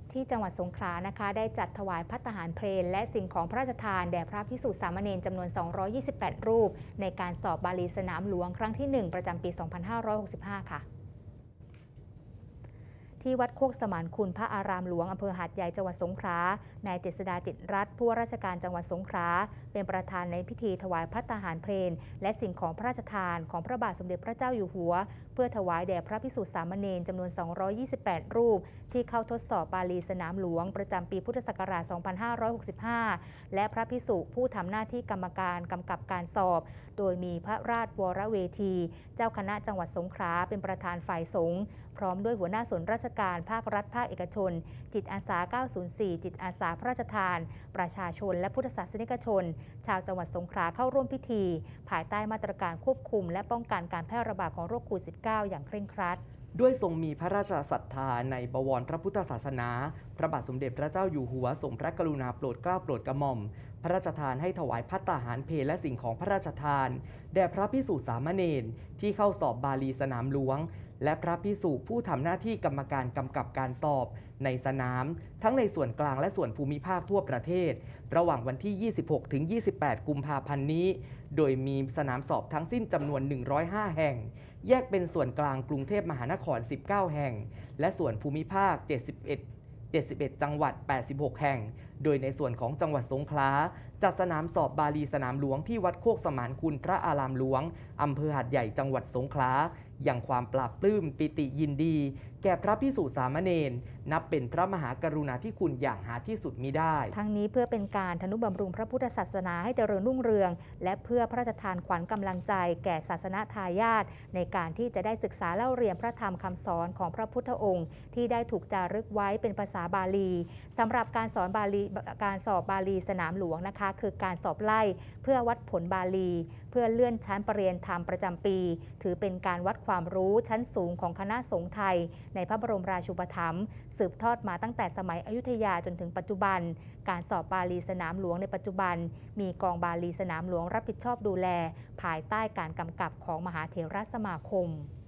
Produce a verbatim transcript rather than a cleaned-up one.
ที่จังหวัดสงขลานะคะได้จัดถวายภัตตาหารเพลและสิ่งของพระราชทานแด่พระภิกษุสามเณรจำนวน สองร้อยยี่สิบแปด รูปในการสอบบาลีสนามหลวงครั้งที่ หนึ่ง ประจำปี สองพันห้าร้อยหกสิบห้า ค่ะที่วัดโคกสมานคุณพระอารามหลวงอำเภอหาดใหญ่จังหวัดสงขลานายเจษฎาจิตรัตน์ผู้ว่าราชการจังหวัดสงขลาเป็นประธานในพิธีถวายภัตตาหารเพลและสิ่งของพระราชทานของพระบาทสมเด็จพระเจ้าอยู่หัวเพื่อถวายแด่พระภิกษุสามเณรจำนวน สองร้อยยี่สิบแปด รูปที่เข้าทดสอบบาลีสนามหลวงประจำปีพุทธศักราช สองพันห้าร้อยหกสิบห้า และพระภิกษุผู้ทำหน้าที่กรรมการกำกับการสอบโดยมีพระราชวรเวทีเจ้าคณะจังหวัดสงขลาเป็นประธานฝ่ายสงฆ์พร้อมด้วยหัวหน้าส่วนราชการภาครัฐภาคเอกชนจิตอาสา เก้าศูนย์สี่ จิตอาสาพระราชทานประชาชนและพุทธศาสนิกชนชาวจังหวัดสงขลาเข้าร่วมพิธีภายใต้มาตรการควบคุมและป้องกันการแพร่ระบาดของโรคโควิด สิบเก้า อย่างเคร่งครัดด้วยทรงมีพระราชศรัทธาในบวรพระพุทธศาสนาพระบาทสมเด็จพระเจ้าอยู่หัวทรงพระกรุณาโปรดเกล้าโปรดกระหม่อมพระราชทานให้ถวายภัตตาหารเพลและสิ่งของพระราชทานแด่พระภิกษุสามเณรที่เข้าสอบบาลีสนามหลวงและพระภิกษุผู้ทำหน้าที่กรรมการกำกับการสอบในสนามทั้งในส่วนกลางและส่วนภูมิภาคทั่วประเทศระหว่างวันที่ ยี่สิบหกถึงยี่สิบแปด กุมภาพันธ์นี้โดยมีสนามสอบทั้งสิ้นจำนวน หนึ่งร้อยห้า แห่งแยกเป็นส่วนกลางกรุงเทพมหานคร สิบเก้า แห่งและส่วนภูมิภาค เจ็ดสิบเอ็ด เจ็ดสิบเอ็ด จังหวัด แปดสิบหก แห่งโดยในส่วนของจังหวัดสงขลาจัดสนามสอบบาลีสนามหลวงที่วัดโคกสมานคุณพระอารามหลวงอำเภอหาดใหญ่จังหวัดสงขลาอย่างความปราบปลื้มปิติยินดีแก่พระภิกษุสามเณรนับเป็นพระมหากรุณาธิคุณอย่างหาที่สุดมิได้ทั้งนี้เพื่อเป็นการทนุบำรุงพระพุทธศาสนาให้เจริญรุ่งเรืองและเพื่อพระราชทานขวัญกำลังใจแก่ศาสนาทายาทในการที่จะได้ศึกษาเล่าเรียนพระธรรมคำสอนของพระพุทธองค์ที่ได้ถูกจารึกไว้เป็นภาษาบาลีสำหรับการสอนบาลีการสอบบาลีสนามหลวงนะคะคือการสอบไล่เพื่อวัดผลบาลีเพื่อเลื่อนชั้นปรริญญาธรรมประจำปีถือเป็นการวัดความรู้ชั้นสูงของคณะสงฆ์ไทยในพระบรมราชูปถัมภ์สืบทอดมาตั้งแต่สมัยอยุธยาจนถึงปัจจุบันการสอบบาลีสนามหลวงในปัจจุบันมีกองบาลีสนามหลวงรับผิดชอบดูแลภายใต้การกำกับของมหาเถรสมาคม